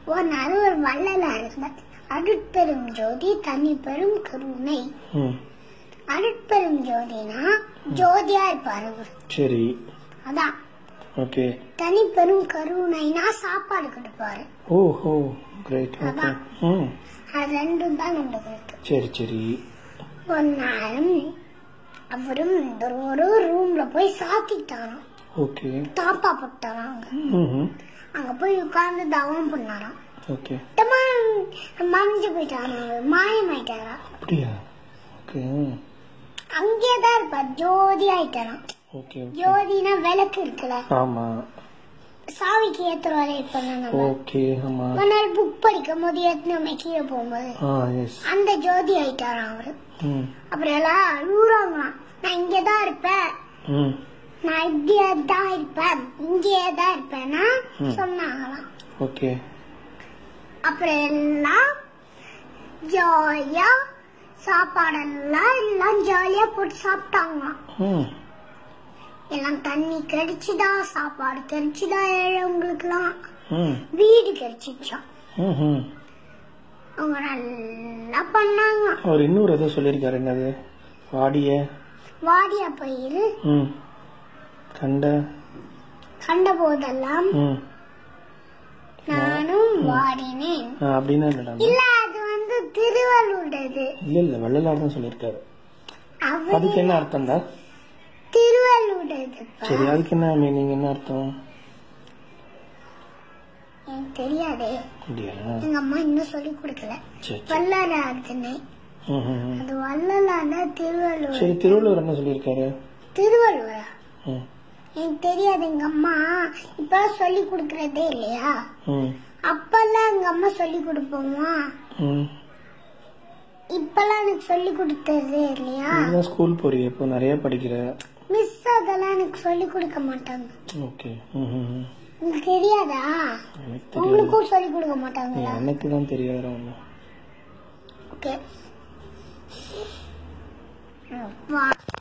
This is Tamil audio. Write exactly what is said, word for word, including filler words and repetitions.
ஒரு நாள் ஒரு வள்ளலார் இருந்தார். அருட்பெரும் ஜோதி தனி பெரும் கருணை. அருட்பெரும் ஜோதினா ஜோதியா இருப்பாரு. சரி, அதான். ஓகே. தனி பெரும் கருணைனா சாப்பாடு கொடுப்பாரு. ஓஹோ, கிரேட். அதான். ம், அது ரெண்டும் தான் உங்களுக்கு. சரி சரி. ஒரு நாளும் அவரும் ஒரு ரூம்ல போய் சாத்திட்டாராம். ஓகே. தாப்பா போட்டாராங்க. அங்க போய் உட்கார்ந்து தவம் பண்ணாராம். ஓகே. மறைஞ்சு போயிட்டாரா, மாயமாயிட்டாரா. அப்படியா? ஓகே. அங்கேதான் இருப்பார், ஜோதி ஆயிட்டாராம். ஓகே. ஜோதினா விளக்கு இருக்குல்ல, ஆமா, சாவிக்கு ஏத்துறவாரு இப்ப. ஓகே. ஆமா. ஒரு நாள் புக் படிக்கும் போது ஏத்துன கீழே போகும்போது அந்த ஜோதி ஆயிட்டாராம் அவரு. அப்புறம் எல்லாம் அழுறாங்களாம், நான் இங்கதான் இருப்பேன், நான் இப்படியேதான் இருப்பேன், இங்கேதான் இருப்பேன்னா சொன்னாங்களாம். ஓகே. அப்புறம் எல்லாம் ஜாலியா சாப்பாடெல்லாம் எல்லாம் ஜாலியா போட்டு சாப்பிட்டாங்களாம். எல்லாம் தண்ணி கிடைச்சுதா, சாப்பாடு கிடைச்சுதா, ஏழவங்களுக்கு எல்லாம் வீடு கிடைச்சிச்சான். அவங்க நல்லா பண்ணாங்க. அவர் இன்னொரு எதை சொல்லிருக்காரு, என்னது, வாடிய வாடிய பயிர் கண்ட கண்ட போதெல்லாம் நானும் வாடினேன் அப்படின்னா இல்ல, அது வந்து திருவள்ளுவருடையது. இல்ல இல்ல, வள்ளலார் தான் சொல்லிருக்காரு. அதுக்கு என்ன அர்த்தம் தான்? திருவள்ளுவருடையது. சரி, அதுக்கு என்ன மீனிங், என்ன அர்த்தம்? எனக்கு தெரியாதே. எங்க அம்மா இன்னும் சொல்லி கொடுக்கல. வள்ளலார்னு அது வள்ளலார் திருவள்ளுவர். சரி, திருவள்ளுவர் என்ன சொல்லிருக்காரு? திருவள்ளுவரா? எனக்கு தெரியாது. எங்க அம்மா இப்ப சொல்லி கொடுக்கறதே இல்லையா, அப்பெல்லாம் எங்க அம்மா சொல்லி கொடுப்போமா, இப்பெல்லாம் எனக்கு சொல்லி கொடுத்ததே இல்லையா. ஸ்கூல் போறீங்க, இப்போ நிறைய படிக்கிற மிஸ், அதெல்லாம் எனக்கு சொல்லி கொடுக்க மாட்டாங்க. ஓகே. உங்களுக்கு தெரியாதா? உங்களுக்கும் சொல்லி கொடுக்க மாட்டாங்களா? எனக்கு தான் தெரியாது. ஓகே.